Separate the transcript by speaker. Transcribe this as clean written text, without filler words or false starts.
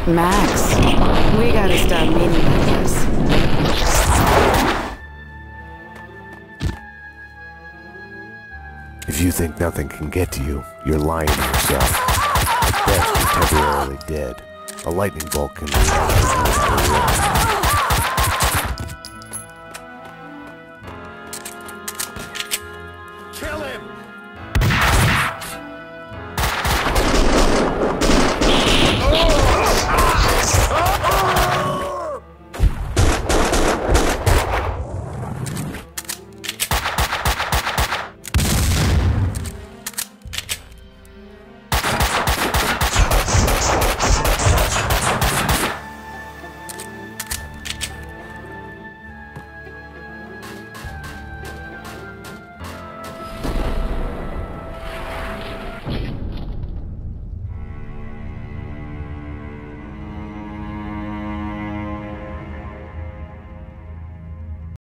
Speaker 1: Max, we gotta stop meeting like this.
Speaker 2: If you think nothing can get to you, you're lying to yourself. At best, you're temporarily dead. A lightning bolt can be